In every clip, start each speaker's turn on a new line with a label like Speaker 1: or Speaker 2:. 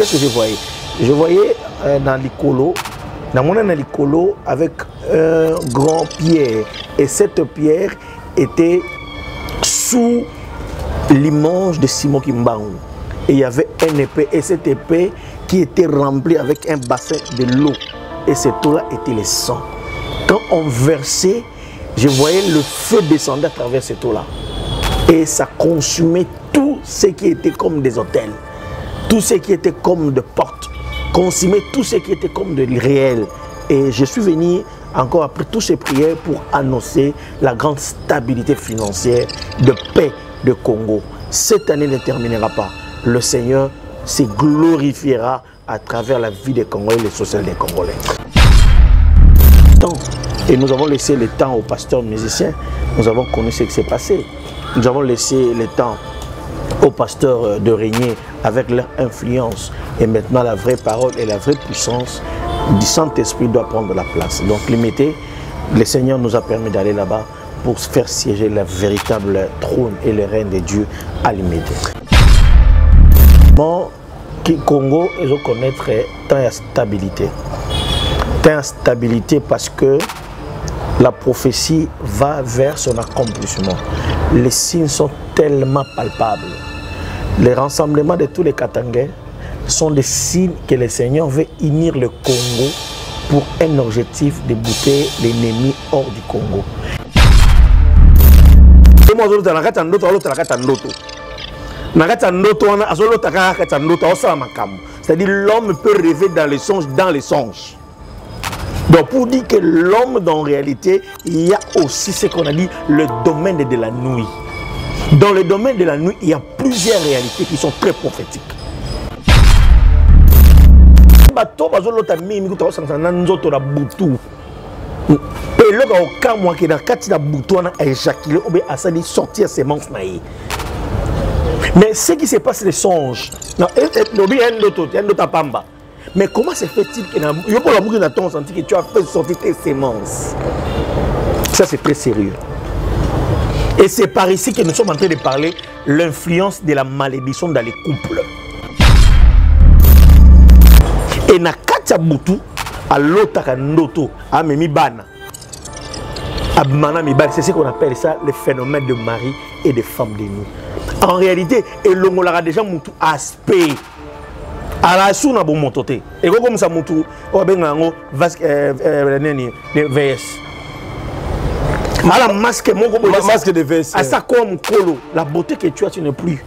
Speaker 1: qu'est-ce que je voyais? Je voyais dans l'icolo, dans mon licolo avec un grand pierre. Et cette pierre était sous l'image de Simon Kimbangu. Et il y avait une épée. Et cette épée qui était remplie avec un bassin de l'eau. Et cette eau-là était le sang. Quand on versait, je voyais le feu descendre à travers cette eau-là. Et ça consumait tout ce qui était comme des hôtels. Tout ce qui était comme de portes. Consumait tout ce qui était comme de réel. Et je suis venu encore après toutes ces prières pour annoncer la grande stabilité financière de paix de Congo. Cette année ne terminera pas. Le Seigneur se glorifiera à travers la vie des Congolais et les sociales des Congolais. Et nous avons laissé le temps aux pasteurs musiciens. Nous avons connu ce qui s'est passé. Nous avons laissé le temps aux pasteurs de régner avec leur influence. Et maintenant, la vraie parole et la vraie puissance du Saint-Esprit doit prendre la place. Donc, limité, le Seigneur nous a permis d'aller là-bas pour faire siéger le véritable trône et le règne de Dieu à limité. Bon, Congo, ils vont connaître tant de stabilité. Tant de stabilité parce que la prophétie va vers son accomplissement. Les signes sont tellement palpables. Les rassemblements de tous les Katangais sont des signes que le Seigneur veut unir le Congo pour un objectif de bouter l'ennemi hors du Congo. C'est-à-dire l'homme peut rêver dans les songes, Donc pour dire que l'homme, dans la réalité, il y a aussi ce qu'on a dit, le domaine de la nuit. Dans le domaine de la nuit, il y a plusieurs réalités qui sont très prophétiques. Mais ce qui se passe, les songes, mais comment se fait-il que tu as fait sortir tes sémences? Ça, c'est très sérieux. Et c'est par ici que nous sommes en train de parler l'influence de la malédiction dans les couples. Et na katia butu à l'otaka ndoto à memi bana. C'est ce qu'on appelle ça le phénomène de mari et de femme de nuit. En réalité, et l'on a déjà mon aspect. À la sous na bon montoté. Et comme ça mon tout, on ben ngo VS. À la masque mon masque de VS. À ça comme colo, la beauté que tu as tu n'es plus.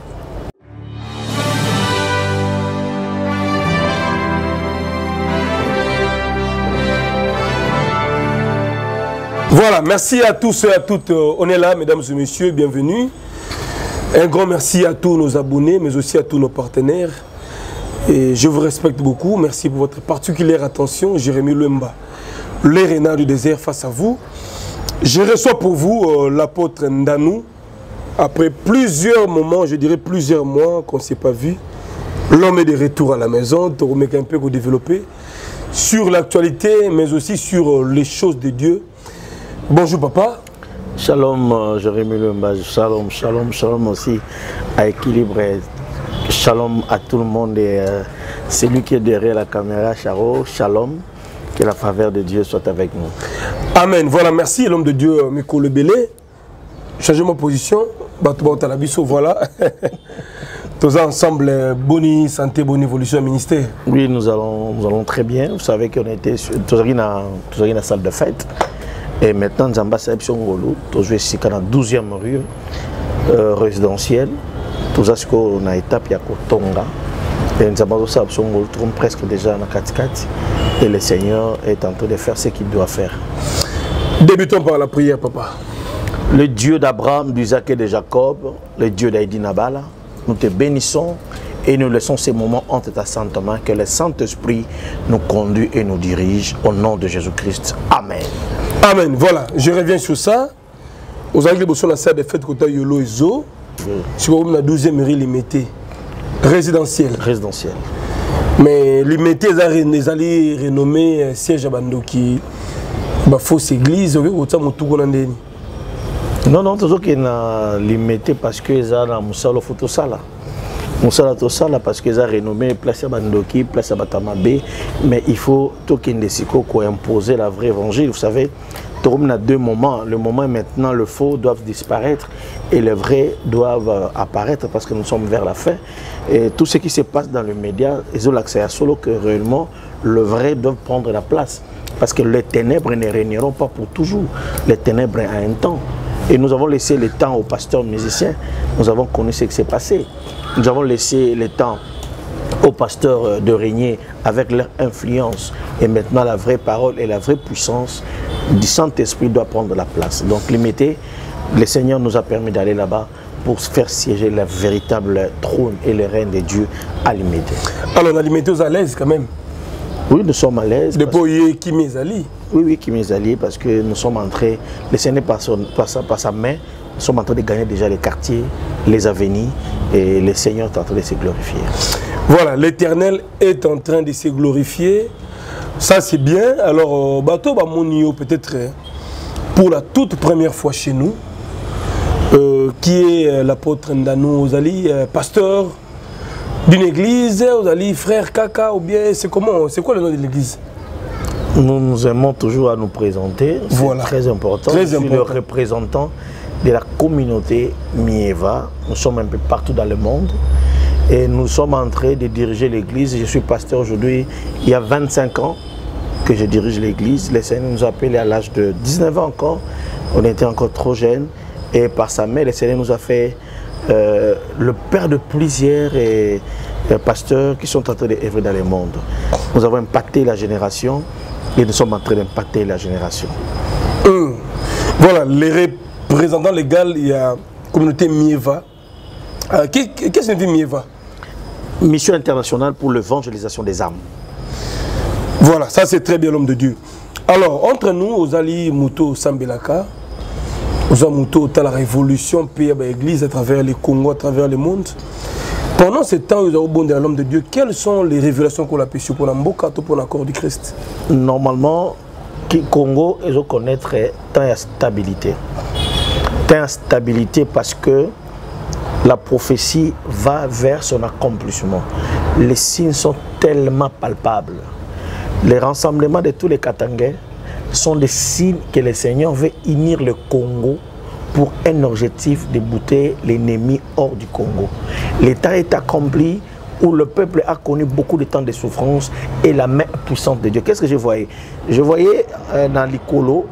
Speaker 2: Voilà, merci à tous et à toutes. On est là, mesdames et messieurs, bienvenue. Un grand merci à tous nos abonnés, mais aussi à tous nos partenaires. Et je vous respecte beaucoup. Merci pour votre particulière attention. Jérémy Lemba, les renards du désert face à vous. Je reçois pour vous l'apôtre Ndanou. Après plusieurs moments, je dirais plusieurs mois qu'on ne s'est pas vu. L'homme est de retour à la maison. Tu remets un peu pour développer sur l'actualité, mais aussi sur les choses de Dieu. Bonjour papa.
Speaker 1: Shalom Jérémy Lemba. Shalom, shalom, shalom aussi à Équilibre. Shalom à tout le monde et celui qui est derrière la caméra, Charo, shalom, que la faveur de Dieu soit avec nous.
Speaker 2: Amen. Voilà, merci l'homme de Dieu, Miko Lebele. Changez ma position, voilà. Tous ensemble, bonne santé, bonne évolution au ministère.
Speaker 1: Oui, nous allons très bien. Vous savez qu'on était toujours dans la salle de fête. Et maintenant, nous sommes à toujours ici dans la 12e rue résidentielle. Tout ça, c'est qu'on a étape à Kotonga. Et nous avons presque déjà dans Katikati. Et le Seigneur est en train de faire ce qu'il doit faire.
Speaker 2: Débutons par la prière, papa.
Speaker 1: Le Dieu d'Abraham, d'Isaac et de Jacob, le Dieu d'Aïdi Nabala, nous te bénissons et nous laissons ces moments entre ta sainte main, que le Saint-Esprit nous conduit et nous dirige au nom de Jésus-Christ. Amen.
Speaker 2: Amen. Voilà, je reviens sur ça. Vous avez besoin de la salle de fête côté Yolo et Zo. Sur la 12e mairie limitée résidentielle. Mais limité les allés renommés siège à Bandoki, fausse église,
Speaker 1: non, toujours qu'il a limité parce que ça a Moussalo Photosala. Moussala Tosala parce qu'ils ont renommé place à Bandoki, place à Batamabé, mais il faut tout imposer la vraie évangile. Vous savez, on a deux moments. Le moment est maintenant, le faux doivent disparaître et le vrai doivent apparaître parce que nous sommes vers la fin. Et tout ce qui se passe dans les médias, ils ont l'accès à solo que réellement le vrai doit prendre la place. Parce que les ténèbres ne régneront pas pour toujours. Les ténèbres ont un temps. Et nous avons laissé le temps aux pasteurs musiciens. Nous avons connu ce qui s'est passé. Nous avons laissé le temps aux pasteurs de régner avec leur influence. Et maintenant, la vraie parole et la vraie puissance du Saint-Esprit doit prendre la place. Donc, limité, le Seigneur nous a permis d'aller là-bas pour faire siéger le véritable trône et le règne de Dieu à Limité. Alors, on a Limité aux à l'aise quand même. Oui, nous sommes à l'aise.
Speaker 2: Depuis Kimizali.
Speaker 1: Oui, Kimizali, parce que nous sommes entrés, le Seigneur par sa main, nous sommes en train de gagner déjà les quartiers, les avenirs, et le Seigneur est en train de se glorifier.
Speaker 2: Voilà, l'Éternel est en train de se glorifier. Ça, c'est bien. Alors, Bato Bamonio, peut-être pour la toute première fois chez nous, qui est l'apôtre Ndano Ozali, pasteur d'une église, Ozali, frère Kaka, ou bien c'est comment, c'est quoi le nom de l'église?
Speaker 1: Nous aimons toujours à nous présenter, c'est voilà. Très important.
Speaker 2: Très
Speaker 1: Je suis le représentant de la communauté Mieva. Nous sommes un peu partout dans le monde et nous sommes en train de diriger l'église. Je suis pasteur aujourd'hui, il y a 25 ans que je dirige l'église. Le Seigneur nous a appelés à l'âge de 19 ans encore, on était encore trop jeunes et par sa main, le Seigneur nous a fait le père de plusieurs pasteurs qui sont en train d'œuvrer dans le monde. Nous avons impacté la génération et nous sommes en train d'impacter la génération.
Speaker 2: Voilà, les représentants légaux, il y a la communauté Mieva. Qu'est-ce que dit Mieva?
Speaker 1: Mission internationale pour l'évangélisation des âmes.
Speaker 2: Voilà, ça c'est très bien l'homme de Dieu. Alors, entre nous, Ozali Muto Sambelaka, Ozali Muto, la révolution, puis l'église à travers les Congo, à travers le monde. Pendant ce temps, vous avez bon de l'homme de Dieu, quelles sont les révélations qu'on a pu pour la Mboka, pour la corps du Christ?
Speaker 1: Normalement, le Congo, ils ont connaître tant de stabilité. Tant de stabilité parce que la prophétie va vers son accomplissement. Les signes sont tellement palpables. Les rassemblements de tous les Katangais sont des signes que le Seigneur veut unir le Congo pour un objectif de bouter l'ennemi hors du Congo. L'état est accompli où le peuple a connu beaucoup de temps de souffrance et la main puissante de Dieu. Qu'est-ce que je voyais? Je voyais dans l'Ikolo,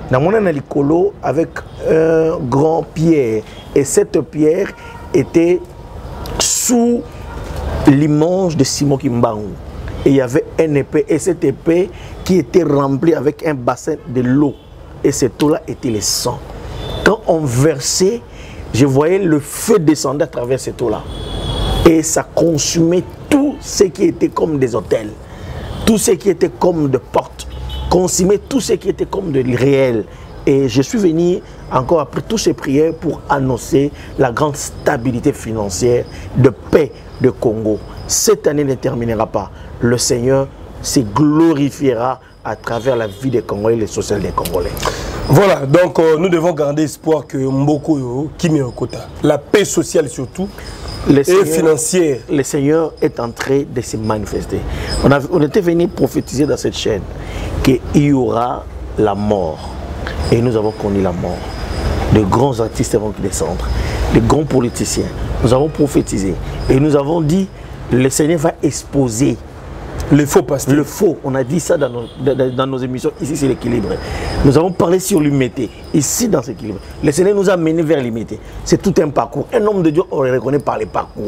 Speaker 1: avec un grand pierre. Et cette pierre était sous l'image de Simon Kimbangu. Et il y avait une épée, et cette épée qui était remplie avec un bassin de l'eau. Et cette eau-là était le sang. Quand on versait, je voyais le feu descendre à travers cette eau-là. Et ça consumait tout ce qui était comme des hôtels, tout ce qui était comme des portes, consumait tout ce qui était comme de réel. Et je suis venu encore après toutes ces prières pour annoncer la grande stabilité financière de paix de Congo. Cette année ne terminera pas. Le Seigneur se glorifiera à travers la vie des Congolais et le social des Congolais.
Speaker 2: Voilà, donc nous devons garder espoir que Mboko Kimiokota, la paix sociale surtout, et financière.
Speaker 1: Le Seigneur est en train de se manifester. On était venu prophétiser dans cette chaîne qu'il y aura la mort. Et nous avons connu la mort. De grands artistes vont descendre, de grands politiciens. Nous avons prophétisé. Et nous avons dit, le Seigneur va exposer
Speaker 2: le faux pasteur.
Speaker 1: Le faux, on a dit ça dans nos émissions. Ici, c'est l'équilibre. Nous avons parlé sur l'humilité. Ici, dans cet équilibre. Le Seigneur nous a menés vers l'humilité. C'est tout un parcours. Un homme de Dieu, on le reconnaît par les parcours.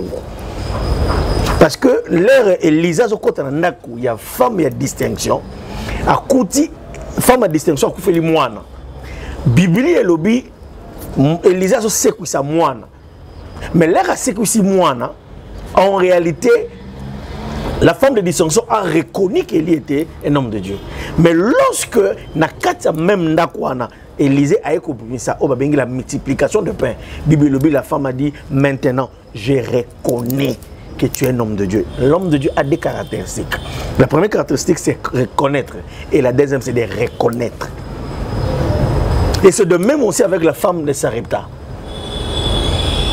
Speaker 1: Parce que l'ère Elisa, il y a femme, il y a distinction. À Kouti, femme a distinction, à Koufeli Moine. Bibli et lobby, Elisa, c'est quoi ça, moine. Mais l'ère à c'est quoi ça, moine, en réalité, la femme de distinction a reconnu qu'elle était un homme de Dieu. Mais lorsque Nakata même Ndakwana, Élisée a compris ça, la multiplication de pain. La femme a dit, maintenant, je reconnais que tu es un homme de Dieu. L'homme de Dieu a des caractéristiques. La première caractéristique, c'est reconnaître. Et la deuxième, c'est de reconnaître. Et c'est de même aussi avec la femme de Sarepta.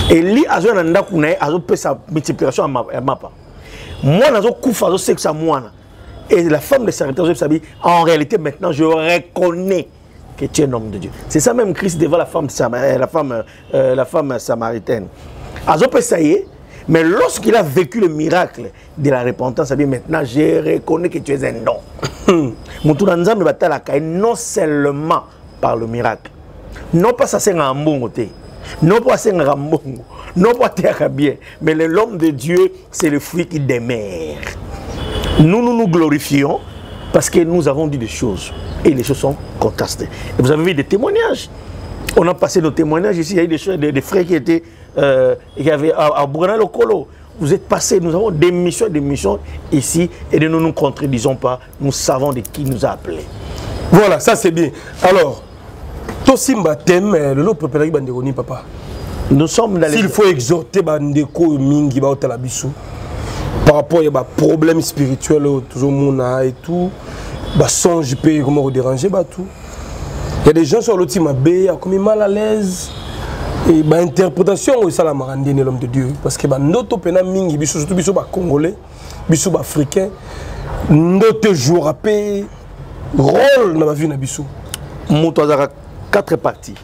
Speaker 1: Et lui, a fait sa multiplication à Mapa. Moi, c'est que ça moi. Et la femme de Sarita, en réalité, maintenant, je reconnais que tu es un homme de Dieu. C'est ça même Christ devant la femme samaritaine. Ça y est, mais lorsqu'il a vécu le miracle de la repentance, maintenant, je reconnais que tu es un homme. Non seulement par le miracle. Non pas ça c'est un bon côté. Non pas c'est un bon. Non pas terre bien. Mais l'homme de Dieu, c'est le fruit qui demeure. Nous glorifions parce que nous avons dit des choses. Et les choses sont contrastées. Et vous avez vu des témoignages. On a passé nos témoignages ici. Il y a eu des choses, des frères qui étaient qui avaient à Bourana le Colo. Vous êtes passés, nous avons des missions ici. Et ne nous contredisons pas. Nous savons de qui nous a appelés.
Speaker 2: Voilà, ça c'est bien. Alors, Tosimba thème, le lot préparé Bandegoni, papa.
Speaker 1: Nous sommes dans les...
Speaker 2: S'il faut exhorter Bandeko Mingi Baotalabisu par rapport à des problèmes spirituels, tout le monde a et tout, songe paye comment déranger, tout. Il y a des gens sur l'autre qui sont comme mal à l'aise. Et l'interprétation c'est ça la marandine l'homme de Dieu. Parce que notre pena Mingi, surtout les Congolais, les Africains, notre jour à payer rôle dans la vie de Bissou.
Speaker 1: Moutazara 4 parties.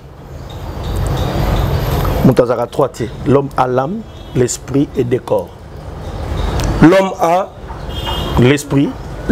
Speaker 1: Moutazara 3 tiers. L'homme a l'âme, l'esprit et le corps.
Speaker 2: L'homme a
Speaker 1: l'esprit,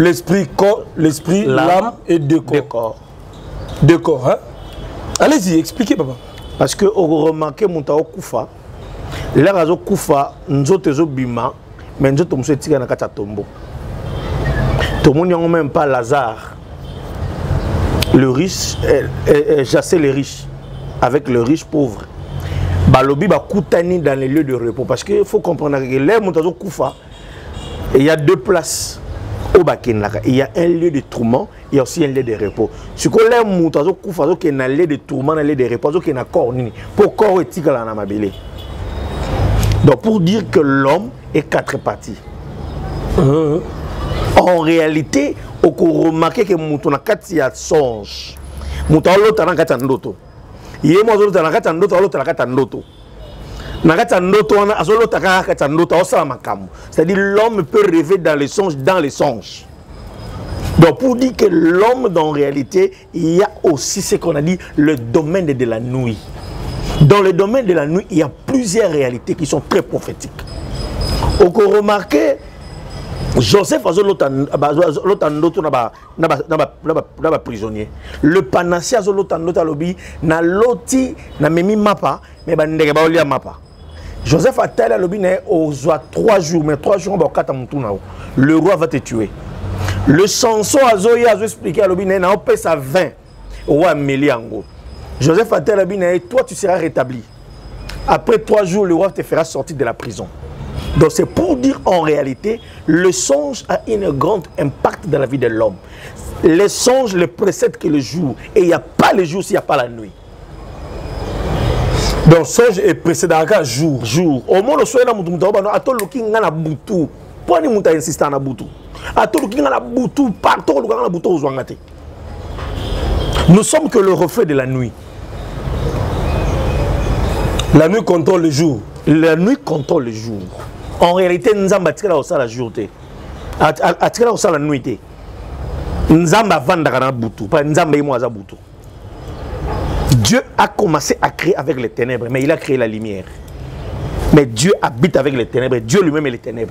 Speaker 2: l'âme et deux corps. Deux corps, hein? Allez-y, expliquez, papa.
Speaker 1: Parce que vous remarquez, Moutao Koufa, là, Razo Koufa, nous autres bima, mais nous autres nous sommes tirés dans le tombeau. Tout le monde n'a même pas Lazare. Le riche jassait les riches avec le riche pauvre. Balobi ba koutani dans les lieux de repos parce qu'il faut comprendre que les Moutazo Koufa, il y a 2 places au Bakinaka. Il y a un lieu de tourment, il y a aussi un lieu de repos. Ce que les Moutazo Koufa qui est un lieu de tourment, un lieu de repos, qui est un corps nini pour corps éthique là na mabélé. Donc pour dire que l'homme est 4 parties. En réalité, on remarque que Moutou na kati ya songe. Moutou l'autre na kati ndoto. Yé moi l'autre na kati ndoto, l'autre na kati ndoto. Na kati ndoto on a l'autre na kati ndoto on sa makamu. C'est-à-dire l'homme peut rêver dans les songes, Donc pour dire que l'homme dans la réalité, il y a aussi ce qu'on a dit le domaine de la nuit. Dans le domaine de la nuit, il y a plusieurs réalités qui sont très prophétiques. On peut remarquer Joseph a l'autre prisonnier. Le panacea a l'autre lobby, na loti na memi mapa, mais bandege ba olia mapa. Joseph a tel lobby na au 3 jours, mais 3 jours ba kata mutu na. Le roi va te tuer. Le Samson a expliqué à lobby na on paie sa 20 roi Meliango. Joseph a tel lobby na toi tu seras rétabli. Après 3 jours le roi te fera sortir de la prison. Donc c'est pour dire en réalité, le songe a un grand impact dans la vie de l'homme. Les songes le précèdent que le jour. Et il n'y a pas le jour s'il n'y a pas la nuit.
Speaker 2: Donc songe est précédé à jour.
Speaker 1: Au moins, le soir, il y a un boutou. Pourquoi il y a insisté à boutou? Nous sommes que le reflet de la nuit.
Speaker 2: La nuit contrôle le jour.
Speaker 1: La nuit contrôle le jour. En réalité, nous avons tiré au sol la journée. Tiré au sol la nuit. Nous avons vendu dans boutou. Pas nous avons moi à boutou. Dieu a commencé à créer avec les ténèbres, mais il a créé la lumière. Mais Dieu habite avec les ténèbres. Dieu lui-même est les ténèbres.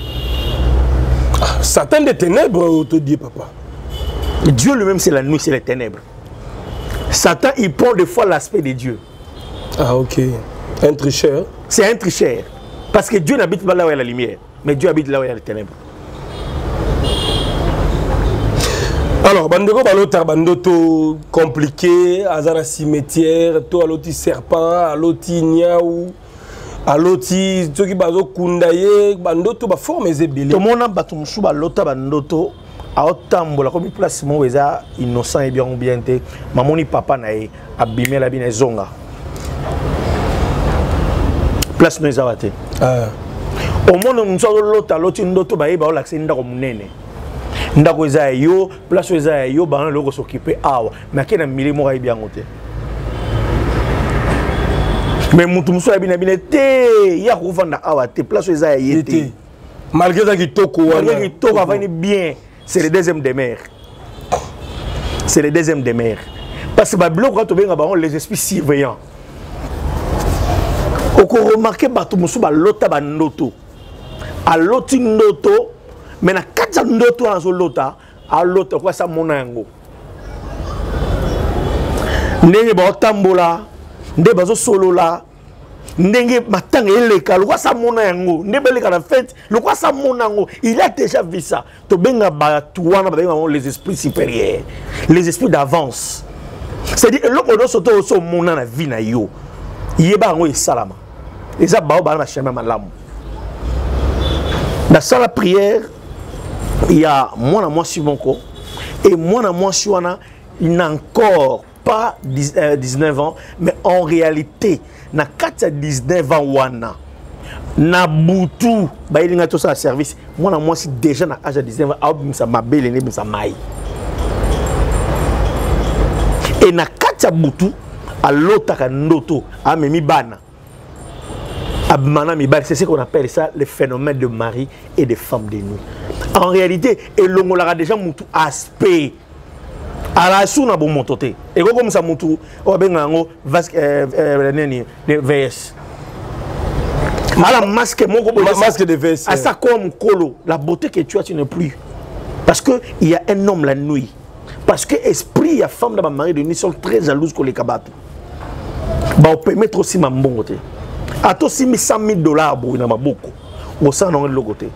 Speaker 2: Satan des ténèbres, on te dit, papa.
Speaker 1: Dieu lui-même, c'est la nuit, c'est les ténèbres. Satan, il prend des fois l'aspect de Dieu.
Speaker 2: Ah, ok. Un tricheur.
Speaker 1: C'est un tricheur. Parce que Dieu n'habite pas là où il y a la lumière, mais Dieu habite là où il y a les ténèbres.
Speaker 2: Alors, bandeko balotar bandoto compliqué, azara cimetière, to aloti serpent, aloti niaou, aloti toki bazo kundaye, bandoto ba forme ezebele.
Speaker 1: To mona bato musu balota bandoto aotambola comme place mo eza innocent et bien te, mamoni papa nae abimé la bine zonga. Place no ezabate. Au monde nous sommes l'autre loti ndoto ba yeba olaxé ndako munene. Ndako eza yo, place eza yo ba loko s'occuper awa, mais akena milimo ka bien ngote. Mais mutu muso abina bina te ya kovanda awa te place eza yete.
Speaker 2: Malgré ça qui toko
Speaker 1: malgré qui toko va bien, c'est le deuxième des mères. C'est le deuxième des mères. Parce que bablo quand on vient les esprits surveillants. Oko remarquer bato muso ba lota ba ndoto. A loti ndoto mais na katsa ndoto na zo lota a lota kwa sa mona yango. Ndenge ba otambola ndenge bazo solola ndenge matanga eleka lokwa sa mona yango ndenge beleka na fête lokwa sa mona yango il a déjà vu ça to benga bato wana ba benga les esprits supérieurs les esprits d'avance c'est-à-dire loko do soto so mona na vie na yo yeba ngo esalama eza bao ba na chemin malamu dans la prière il y a moi Simonko et moi Siwana il n'a encore pas 19 ans, mais en réalité, na 19 ans wana, na butu, bah il y a tout ça à service. Moi si déjà na âge de 19 ans, ça m'a belle et ça maille. Et na katia butu, à l'autre kandoto, à memi bana, abmana mi bana, c'est ce qu'on appelle ça le phénomène de mari et de femme de nuit. En réalité, et l'on a déjà mutu aspect. À la sous na bon montoté et comme ça montou o bengango VS à la masque masque de VS à ça comme colo la beauté que tu as tu n'es plus parce que il y a un homme la nuit parce que esprit y a femme de ma mari de nuit sont très jalouses que les kabato bah on peut mettre aussi ma bon côté à toi si $100,000 pour na beaucoup au sein de l'autre côté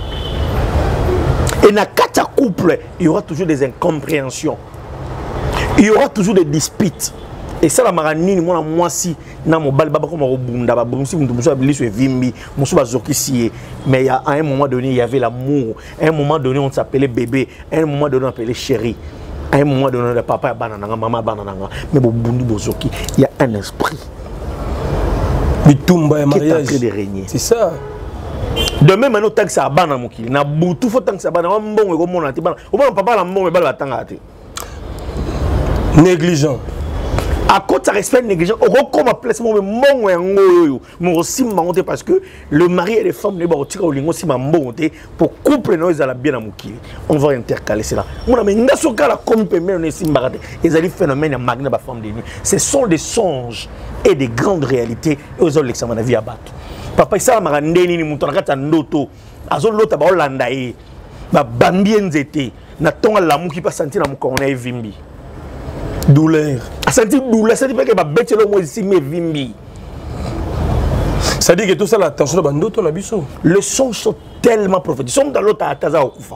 Speaker 1: et na quatre couple il y aura toujours des incompréhensions. Il y aura toujours des disputes. Et ça, la maranine, moi, si, na mon bal, baba, comme au bunda, si vous avez sur Vimbi, mais à un moment donné, il y avait l'amour. À un moment donné, on s'appelait bébé. À un moment donné, on s'appelait chéri. À un moment donné, le papa, banana, maman, banana. Mais au bundu, bozoki, il y a un esprit.
Speaker 2: Qui est en train
Speaker 1: de régner.
Speaker 2: C'est ça.
Speaker 1: Demain, maintenant, tant que ça a banana, mon kili. Na boutou, faut tant que ça a banana. On bon, on a bon, papa, la bon, mais bal, la
Speaker 2: négligent.
Speaker 1: À cause de respect négligent, on recommence placement mais parce que le mari et les femmes ne vont pas pour couple nous à bien amouki. On va intercaler cela. On a même ce cas là comme permet on est simbarade. Les ali phénomènes magna ba femme de nuit. Ce sont des songes et des grandes réalités et aux l'examen de vie à battre. Papa ça m'a ndeni ni muto nakata ndoto. Azo lota ba Hollanda e. Ba bambie nzete. Na tonga l'amour qui pas sentir na mukona e vimbi.
Speaker 2: Douleur.
Speaker 1: Sentir douleur, ça dit pas que ma bête le moi ici mais vimbi.
Speaker 2: Ça dit que tout ça l'attention de bando ton abisso.
Speaker 1: Les sons sont tellement prophétiques. Ils sont dans l'autre ataza okufa.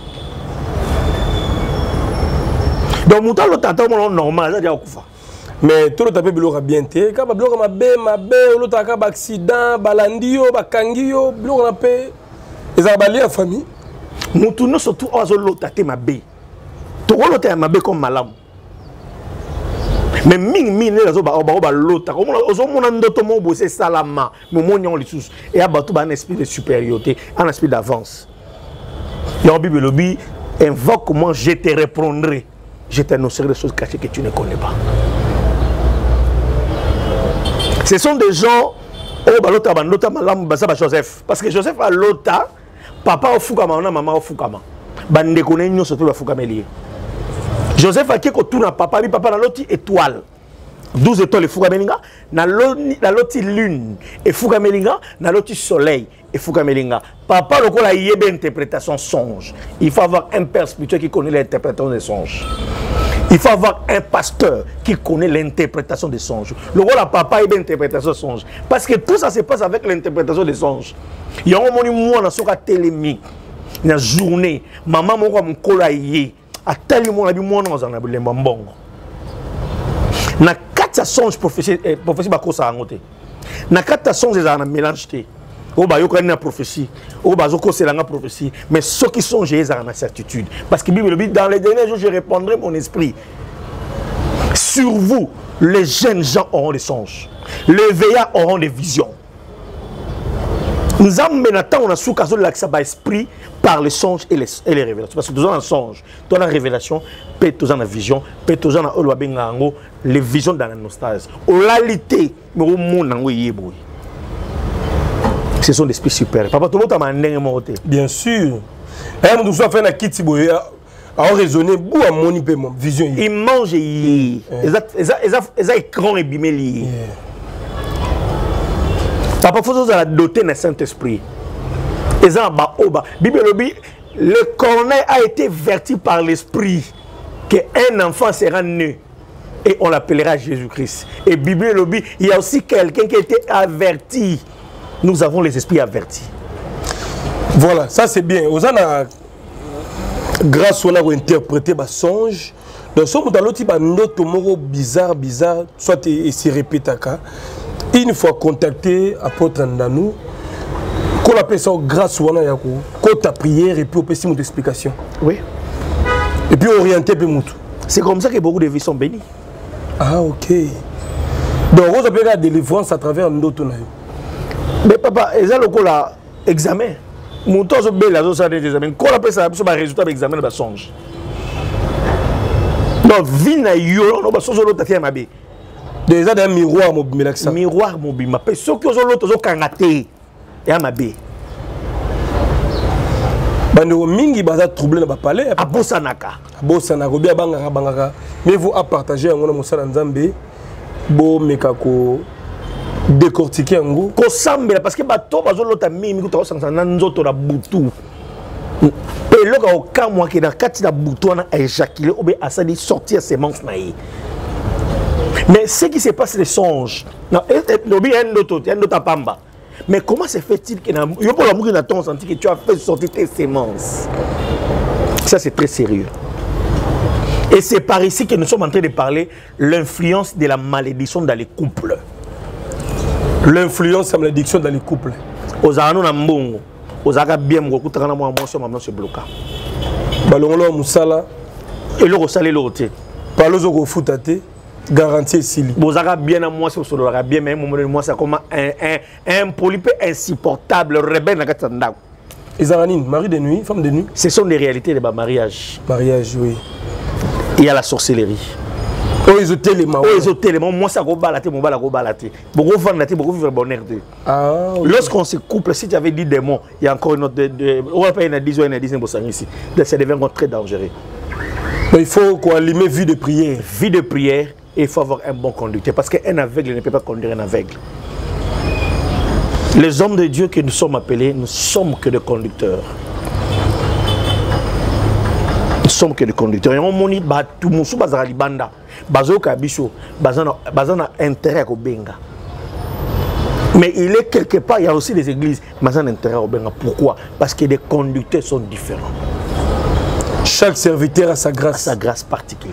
Speaker 1: Donc mon temps l'autre ataza normal ça dit okufa.
Speaker 2: Mais tout le tapé bilora bien té, quand bilora ma bé l'autre ka accident, balandio, bakangio, bilora pe ezabali en famille.
Speaker 1: Mon tourno surtout ozo l'autre até ma bé. To l'autre ma bé comme malam. Mais ming les autres l'autre comme aux hommes ndoto mo bosser salama mo monyon les sous et abatu ba un esprit de supériorité un esprit d'avance. La Bible lobby invoque moi je te répondrai, je t'annoncerai des choses cachées que tu ne connais pas. Ce sont des gens oh balota bandota malam basa ba Joseph parce que Joseph a lota papa au fukama na maman au fukama bande connaît nyo surtout ba fukama lié. Joseph a qui tourne papa lui papa dans l'autre étoile 12 étoiles et Fougamelinga dans l'autre lune et Fougamelinga dans l'autre soleil et Fougamelinga papa le a yé interprétation songe il faut avoir un père spirituel qui connaît l'interprétation des songes il faut avoir un pasteur qui connaît l'interprétation des songes le rôle à papa est l'interprétation des songes parce que tout ça se passe avec l'interprétation des songes il y a un moment où on a sur la télémique une journée maman mon colaïe à tel moment on a moi dans un bon na quatre songes prophétie ba ko sa ngote na quatre songes za na mélange té o ba yo na prophétie o ba zo ko c'est la prophétie mais ceux qui sont j'ai na certitude parce que Bible dit dans les derniers jours je répandrai mon esprit sur vous les jeunes gens auront des songes les veillards auront des visions Nous avons maintenant on a sous caso l'accès à l'esprit par les songes et les révélations. Parce que nous avons un songe, nous avons une révélation, peut nous avons une vision, peut nous avons les visions dans la nostalgie. Oralité, mais au monde ce sont des esprits super. Papa, tout le monde a un
Speaker 2: bien sûr. Et nous avons fait un kit à raisonner, pour mon vision.
Speaker 1: Ils mangent, ils ont écran et bimeli. Papa, il faut doter d'un Saint-Esprit. Le cornet a été verti par l'Esprit qu'un enfant sera né et on l'appellera Jésus-Christ. Et Bible, il y a aussi quelqu'un qui a été averti. Nous avons les esprits avertis.
Speaker 2: Voilà, ça c'est bien. Vous avez grâce à interpréter le songe. Donc, si vous avez un autre bizarre, soit il se répète. Une fois contacté apôtre Ndanou, qu'on appelle ça grâce à ta prière et puis on peut essayer explication.
Speaker 1: Oui.
Speaker 2: Et puis orienter peu moutou.
Speaker 1: C'est comme ça que beaucoup de vies sont bénies.
Speaker 2: Ah ok. Donc vous avez la délivrance à travers notre.
Speaker 1: Mais papa, ils ont le examen. Mon temps se belle la zone des examens. Qu'on appelle ça le résultat de l'examen de songe. Donc vie na yo, on va songe l'autre qui est ma bé.
Speaker 2: Déjà d'un miroir mobile.
Speaker 1: Miroir mobile. Mais ceux qui ont l'autre ont kangaté et à ma bé.
Speaker 2: Bando mingi baza troublé na ba palais.
Speaker 1: Abosanaka.
Speaker 2: Abosanaka bien bangaka bangaka. Mais vous à partager ngona mosala nzambe bo mekako décortiquer ngo
Speaker 1: ko sambela parce que bato bazo lota mimi ko to sansa na nzoto na butu. Peloka o kamwa ke na kati na butu na éjaculer ou bien asali sortir semence na yi. Mais ce qui se passe les songes. Non, lobi un autre pamba. Mais comment se fait-il que yo pour l'amour na ton senti que tu as fait sortir tes semences? Ça c'est très sérieux. Et c'est par ici que nous sommes en train de parler l'influence de la malédiction dans les couples.
Speaker 2: L'influence de la malédiction dans les couples.
Speaker 1: Aux anos na mbongo, aux aga bien beaucoup de moi maman se bloquer.
Speaker 2: Balongolo musala
Speaker 1: et le ressalé l'autre.
Speaker 2: Palozo go futate garantie sili.
Speaker 1: Bozaka bien à moi, c'est au bien, mais moi c'est comme un polype insupportable, rebelle dans Katanda.
Speaker 2: Isaranine, mari de nuit, femme de nuit.
Speaker 1: Ce sont des réalités de mariage.
Speaker 2: Mariage, oui.
Speaker 1: Il y a la sorcellerie.
Speaker 2: Oh, ils ont tellement.
Speaker 1: Oh, ils ont tellement. Moi, ça go balater, mon bala go balater. Beaucoup vendre, beaucoup vivre bonheur.
Speaker 2: Ah.
Speaker 1: Lorsqu'on se couple, si tu avais dit des mots, il y a encore une autre. On va pas une 10 ou une 10 ici. Ça devient très dangereux.
Speaker 2: Il faut qu'on allume vie de prière.
Speaker 1: Vie de prière. Et il faut avoir un bon conducteur. Parce qu'un aveugle ne peut pas conduire un aveugle. Les hommes de Dieu que nous sommes appelés, nous ne sommes que des conducteurs. Nous ne sommes que des conducteurs. Et on monite tout le monde sur Bazar Libanda. Bazo Kabiso, Bazana intérêt au Benga. Mais il est quelque part, il y a aussi des églises, Bazana intérêt au Benga. Pourquoi? Parce que les conducteurs sont différents.
Speaker 2: Chaque serviteur a sa grâce.
Speaker 1: A sa grâce particulière.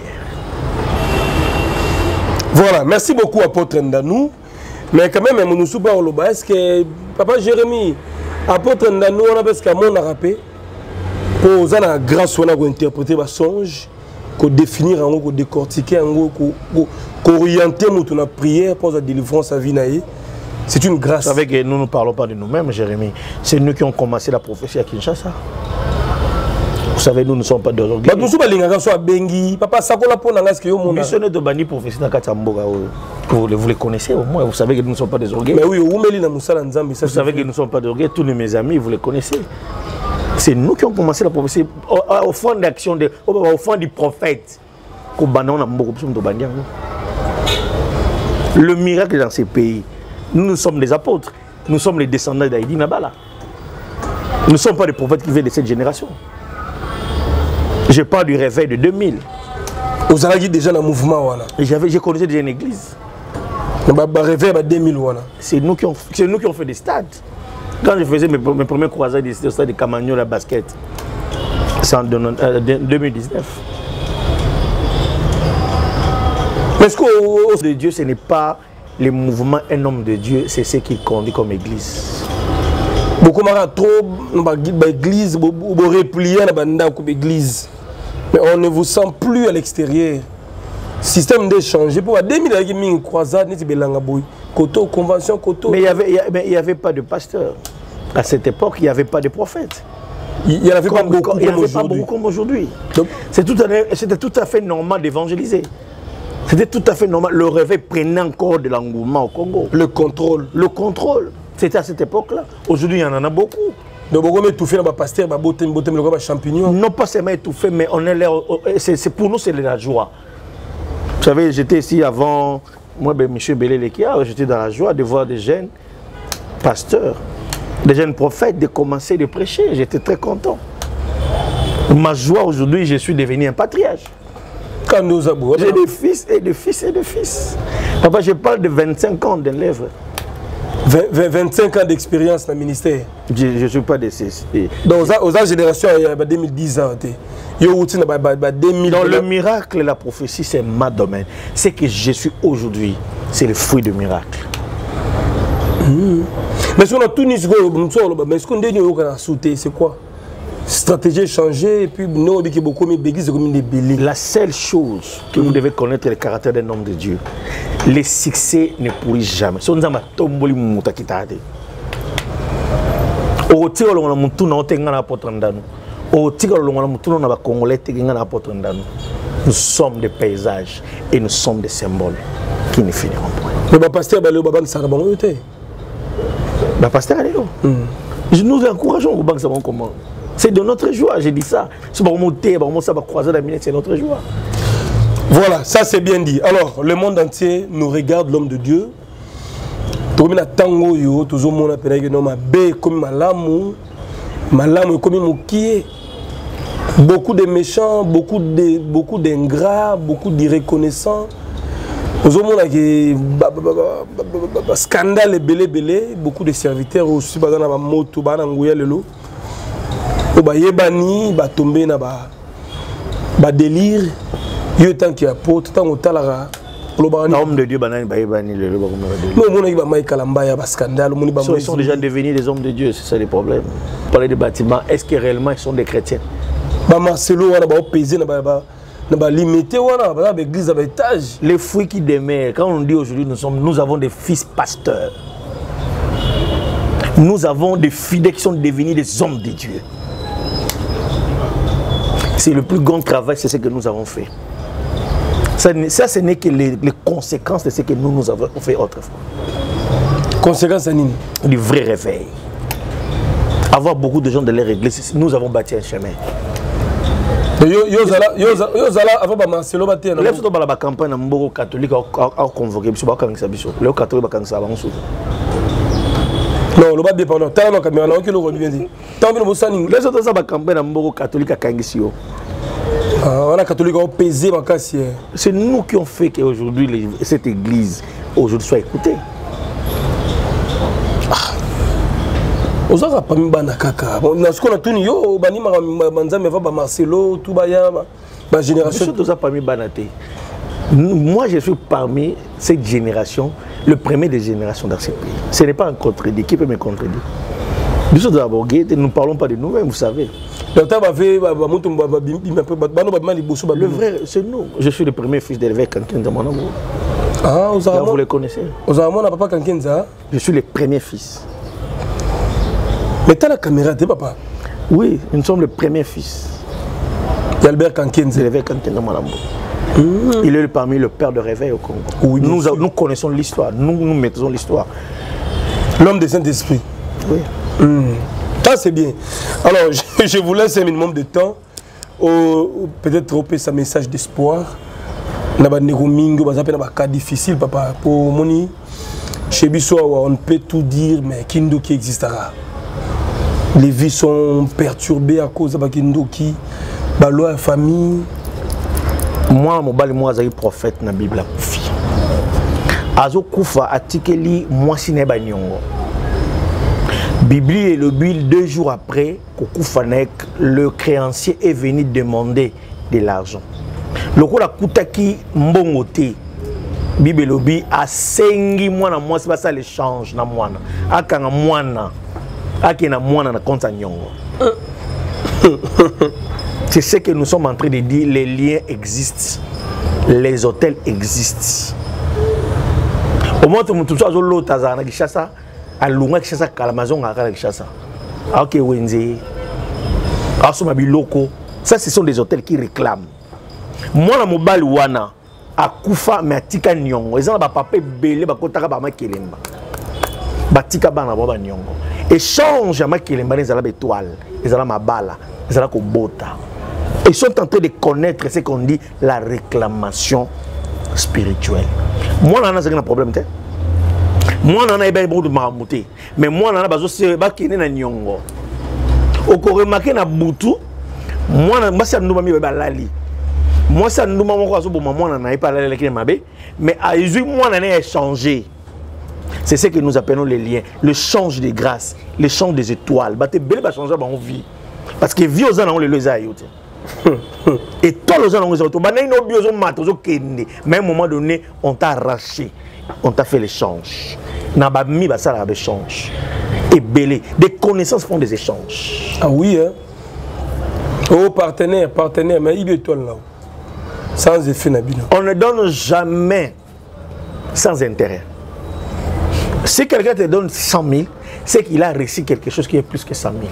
Speaker 2: Voilà, merci beaucoup apôtre Ndanou. Mais quand même, nous sommes pas au Loba. Est-ce que papa Jérémie, apôtre Ndanou, on a parce qu'à mon arapé, pour la grâce, on a interpréter le songe, qu'on définir, qu'on décortiquer, qu'on orienter notre prière pour la délivrance à vie. C'est une grâce.
Speaker 1: Vous savez que nous ne parlons pas de nous-mêmes, Jérémie. C'est nous qui avons commencé la prophétie à Kinshasa. Vous savez, nous ne sommes pas de l'orgueil.
Speaker 2: Nous sommes pas de Bengi. Papa, ça qu'on a pour nous, que
Speaker 1: nous sommes de Bani prophétie dans Katamboga. Vous les connaissez au moins. Vous savez que nous ne sommes pas des orgueils.
Speaker 2: Mais oui, vous
Speaker 1: savez que nous ne sommes pas des orgueils. Tous mes amis, vous les connaissez. C'est nous qui avons commencé la prophétie au fond d'action, au fond du prophète. Le miracle dans ces pays, nous sommes des apôtres. Nous sommes les descendants d'Aïdi Nabala. Nous ne sommes pas des prophètes qui viennent de cette génération. Je parle du réveil de 2000.
Speaker 2: Vous avez déjà dans le mouvement.
Speaker 1: J'ai connu déjà une église.
Speaker 2: Le réveil de 2000.
Speaker 1: C'est nous qui ont fait des stades. Quand je faisais mes premiers croisades au stade de Camagnon, la basket, c'est en 2019. Parce que de Dieu, ce n'est pas le mouvement un homme de Dieu, c'est ce qu'il conduit comme église.
Speaker 2: Beaucoup de trop d'église, beaucoup repliés dans l'église. Mais on ne vous sent plus à l'extérieur. Système d'échange. Pour 2000 croisades, mais il n'y avait pas de pasteur.
Speaker 1: À cette époque, il n'y avait pas de prophètes.
Speaker 2: Il n'y en avait pas beaucoup
Speaker 1: comme aujourd'hui. C'était tout à fait normal d'évangéliser. C'était tout à fait normal. Le réveil prenait encore de l'engouement au Congo.
Speaker 2: Le contrôle.
Speaker 1: Le contrôle. C'était à cette époque-là. Aujourd'hui, il y en a beaucoup.
Speaker 2: Donc, beaucoup étouffé dans le pasteur, le champignon.
Speaker 1: Non pas seulement étouffé, mais on est là. Pour nous, c'est de la joie. Vous savez, j'étais ici avant, moi, M. Belé-Lekia, j'étais dans la joie de voir des jeunes pasteurs, des jeunes prophètes, de commencer de prêcher. J'étais très content. Ma joie aujourd'hui, je suis devenu un patriarche. J'ai des fils et des fils et des fils. Papa, je parle de 25 ans d'élèves.
Speaker 2: 25 ans d'expérience dans le ministère.
Speaker 1: Je ne suis pas de ces.
Speaker 2: Donc, aux générations, il y a 2010 ans.
Speaker 1: Dans le miracle, la prophétie, c'est ma domaine. Ce que je suis aujourd'hui, c'est le fruit du miracle.
Speaker 2: Mais si on a tout mis, mais ce qu'on dit, c'est quoi? Stratégie changée et puis nous on beaucoup comme des béliers.
Speaker 1: La seule chose que vous devez connaître le caractère d'un homme de Dieu, le succès ne pourrit jamais. Si on a tomboli muta kitade. O tiro lo na muntu na otenga na potrandano. O tiro lo na muntu na ba congolais tenga na potrandano. Nous sommes des paysages et nous sommes des symboles qui ne finiront point.
Speaker 2: Le pasteur ba le baba ça ba ngote.
Speaker 1: Ba pasteur allez-lo. Nous encourageons au banque ça comment. C'est de notre joie, j'ai dit ça. C'est notre joie.
Speaker 2: Voilà, ça c'est bien dit. Alors, le monde entier nous regarde l'homme de Dieu. Beaucoup de méchants, beaucoup d'ingrats, beaucoup d'irreconnaissants. Scandale belé, beaucoup de serviteurs aussi. Yebani ba tomber na ba délire yo tant qu'il apôtre tant au talara
Speaker 1: homme de Dieu banani ba yebani le ba
Speaker 2: non mon ba mai kalamba ya ba scandale mon ba
Speaker 1: ils sont déjà devenus des hommes de Dieu, c'est ça le problème. Parler de bâtiments, est-ce que réellement ils sont des chrétiens?
Speaker 2: Ba Marcelo wana ba peser na ba limiter wana ba église ba étage.
Speaker 1: Les fruits qui demeurent, quand on dit aujourd'hui nous avons des fils pasteurs. Nous avons des fidèles qui sont devenus des hommes de Dieu. C'est le plus grand travail, c'est ce que nous avons fait. Ça, ce n'est que les conséquences de ce que nous avons fait autrefois.
Speaker 2: Conséquences à nini?
Speaker 1: Du vrai réveil. Avoir beaucoup de gens de leur église, nous avons bâti un chemin.
Speaker 2: Yozala avant ba Marcelo ba tena.
Speaker 1: Les autres dans la campagne na mboko catholique a convoqué biso ba kangisa biso. Les catholiques ba kangisa ba nsusu.
Speaker 2: Non, le bas dépendant. Tant que caméra là, on le revient dit. Tant que nous sommes
Speaker 1: les autres ça ba campagne na mboko catholique a kangisio.
Speaker 2: Ah, on a catholique ont pesé ma casse.
Speaker 1: C'est nous qui ont fait qu'aujourd'hui cette église aujourd'hui soit écoutée.
Speaker 2: Aux autres pas mis bana kaka. On a ce qu'on a tout yo bani manzame va ba Marcelo tout baya ma génération
Speaker 1: tous ça pas mis banaté. Moi je suis parmi cette génération, le premier des générations dans ce pays. Ce n'est pas un contredit, qui peut me contredire? Nous sommes d'abord gays, nous ne parlons pas de nous-mêmes, vous savez. Le vrai, c'est nous. Je suis le premier fils d'élevé Kankenza, mon amour.
Speaker 2: Ah,
Speaker 1: vous les connaissez?
Speaker 2: Papa Kankenza.
Speaker 1: Je suis le premier fils.
Speaker 2: Mais tu as la caméra, t'es papa?
Speaker 1: Oui, nous sommes le premier fils.
Speaker 2: Albert Kankenza.
Speaker 1: Élevé Kankenza, mon amour. Il est parmi le père de réveil au Congo. Oui, nous connaissons l'histoire, nous maîtrisons l'histoire.
Speaker 2: L'homme des Saint-Esprit.
Speaker 1: Oui.
Speaker 2: Ça c'est bien. Alors je vous laisse un minimum de temps. Peut-être troper ce message d'espoir. On a un cas difficile, papa. Pour Moni, chez Bissau, on ne peut tout dire, mais Kindoki existera. Les vies sont perturbées à cause de Kindoki. La loi la famille.
Speaker 1: Moi, je suis prophète dans la Bible. Azo Koufa atikeli moi sineba nyongo. Bible et le Bible 2 jours après, le créancier est venu demander de l'argent. Le coup la Koutaki mbongote. Bible et le Bible a sengi mwana moi c'est pas ça l'échange na mwana. Akanga mwana. Akena mwana na compte nyongo. C'est ce que nous sommes en train de dire, les liens existent. Les hôtels existent. Au moment où nous sommes l'autre à Kishasa, à Lunga Kishasa, Kalamazon à Kishasa. Ok, Wenze. Asoma biloko. Ça, ce sont des hôtels qui réclament. Moi, la mobile wana a kufa mais atika nyongo. Ils ont ba papa belé ba kotaka ba makelemba. Batika bana ba nyongo. Échange à makelemba les ala étoile, les ala mabala, les ala kobota. Ils sont en train de connaître ce qu'on dit la réclamation spirituelle. Moi, on a un problème. Moi, on a un beaucoup de maramouté. Mais moi, on a besoin de nyongo. Au Corée, na butu. Moi, on a un lali. Moi, ça nous m'a moi, on n'a pas la mais à moi, on a échangé. C'est ce que nous appelons les liens, le change des grâces, le change des étoiles. Bah, t'es belle, bah, changer ma vie. Parce que vie aux gens, on les a. Et tous les gens, on les a. Mais à un moment donné, on t'a arraché, on t'a fait l'échange. N'a pas mis ça là, l'échange. Et belé, des connaissances font des échanges.
Speaker 2: Ah oui, hein. Oh, partenaire, mais il est là. Sans effet nabina.
Speaker 1: On ne donne jamais sans intérêt. Si quelqu'un te donne 100 000, c'est qu'il a réussi quelque chose qui est plus que 100 000.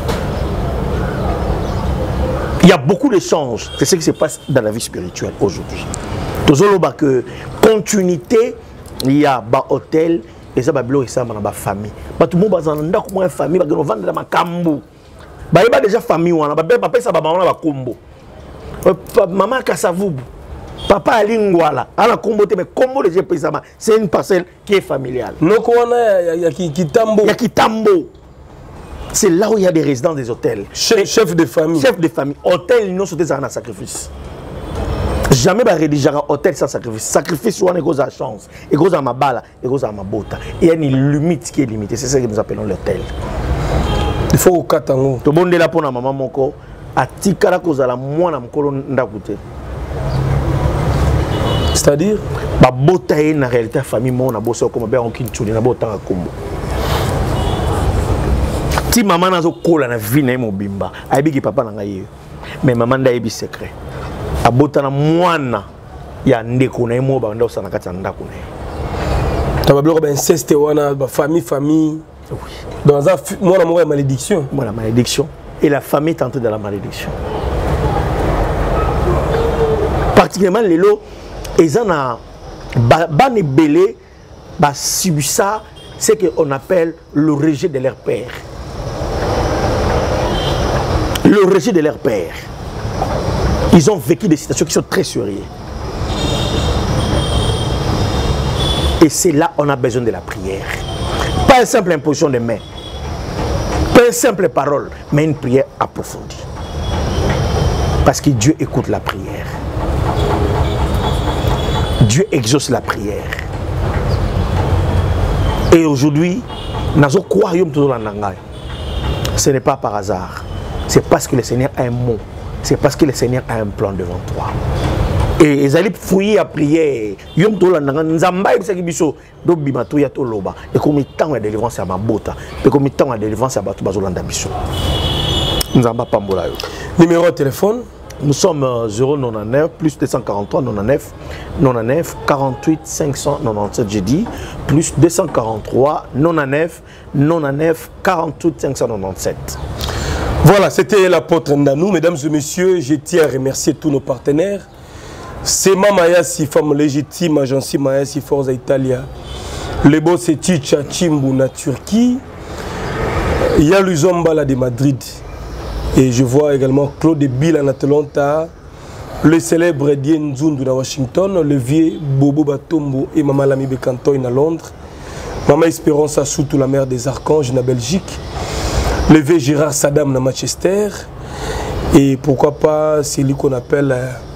Speaker 1: Il y a beaucoup d'échanges. C'est ce qui se passe dans la vie spirituelle aujourd'hui. Toujours que continuité, il y a un hôtel, et ça va et ça dans la famille. Tout le monde va dans la famille, va vendre dans ma cambo. Il y a déjà famille, on va ça va combo. Maman Kassavou, papa Alingwala, à la combo, mais combo les gens, c'est une parcelle qui est familiale.
Speaker 2: Non, il y a Kitambo.
Speaker 1: Il y a Kitambo. C'est là où il y a des résidents des hôtels.
Speaker 2: Chef de famille.
Speaker 1: Chef de famille. Hôtel, non, c'est un sacrifice. Jamais va rédiger un hôtel sans sacrifice. Sacrifice, on est gros à chance, et gros à ma balle, et gros à ma bota. Il y a une limite qui est limitée. C'est ça que nous appelons l'hôtel.
Speaker 2: Il faut au Katango.
Speaker 1: Tout le monde est là pour la maman moko. Atikara kozala mwana mkolo ndakute.
Speaker 2: C'est-à-dire
Speaker 1: ba bota e na réalité famille mo na boso comme ba onkinchuni na bota kombo. Ti maman nazo kola na vie na mobimba. Ayebiki papa na ngai. Mais maman nda yebi secret. Abota na mwana ya ndeko na mo ba ndo sana kati ndako na.
Speaker 2: Tabablo ba inceste wana ba famille.
Speaker 1: Oui.
Speaker 2: Dans un mwana mo malédiction.
Speaker 1: Voilà malédiction. Et la famille est entrée dans la malédiction. Particulièrement les lots, ils ont un belé, subi ça, c'est qu'on appelle le rejet de leur père. Le rejet de leur père. Ils ont vécu des situations qui sont très sérieuses. Et c'est là qu'on a besoin de la prière. Pas une simple imposition de main. Pas une simple parole, mais une prière approfondie. Parce que Dieu écoute la prière. Dieu exauce la prière. Et aujourd'hui, ce n'est pas par hasard. C'est parce que le Seigneur a un mot. C'est parce que le Seigneur a un plan devant toi. Et ils allaient fouiller à prier. Et comme il temps de délivrance à ma bota. Et comme il temps de délivrance à Batou Bazolanda Bisso.
Speaker 2: Numéro de téléphone.
Speaker 1: Nous sommes 099 plus 243 99 99 48 597. J'ai dit plus 243 99 99 48 597.
Speaker 2: Voilà, c'était l'apôtre Ndanou. Mesdames et messieurs, je tiens à remercier tous nos partenaires. C'est Mamayasi, femme légitime, agence Mayasi Forza Italia. Le boss c'est Chicha Chimbu na Turquie. Il y a Luzombala de Madrid. Et je vois également Claude Bill en Atlanta, le célèbre Dien Nzundu à Washington, le vieux Bobo Batombo et Maman Lami Bekantoy à Londres, Maman Espérance Assoutou, la mère des archanges en Belgique, le vieux Gérard Saddam à Manchester, et pourquoi pas celui qu'on appelle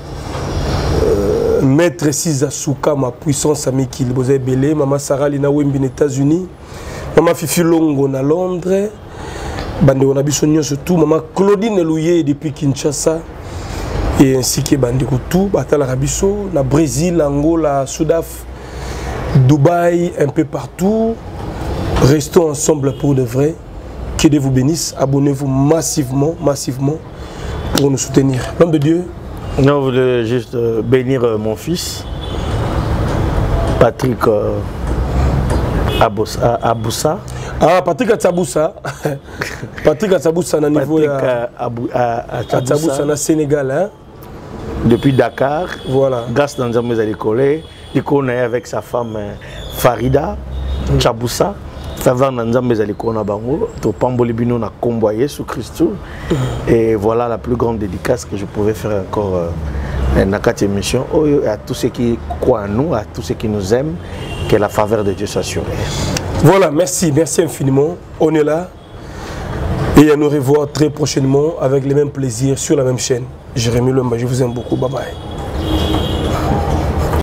Speaker 2: Maître Sizasuka, ma puissance amie qui le belé, Maman Sarah Lina Wembi aux États-Unis, Maman Fifi Longo à Londres. Bande on a besoin surtout maman Claudine Louye depuis Kinshasa et ainsi que bande tout batala rabiso na Brésil, Angola, Soudaf, Dubaï, un peu partout. Restons ensemble pour de vrai. Que Dieu vous bénisse. Abonnez-vous massivement pour nous soutenir. L'homme de Dieu.
Speaker 1: Non, je voulais juste bénir mon fils Patrick Aboussa.
Speaker 2: Ah, Patrick Atsaboussa. Patrick Atsaboussa, à niveau Atsaboussa, au Sénégal. Hein?
Speaker 1: Depuis Dakar.
Speaker 2: Voilà.
Speaker 1: Grâce à Nzambe Zalikole. Il connaît avec sa femme Farida Tchaboussa. Faveur Nzambe Zalikole na bango. To pamboli bino na kombo Yesu Christ. Et voilà la plus grande dédicace que je pouvais faire encore dans cette émission. À tous ceux qui croient en nous, à tous ceux qui nous aiment, que la faveur de Dieu soit sur eux.
Speaker 2: Voilà, merci infiniment. On est là et à nous revoir très prochainement avec les mêmes plaisirs sur la même chaîne. Jérémy Lomba, je vous aime beaucoup. Bye bye.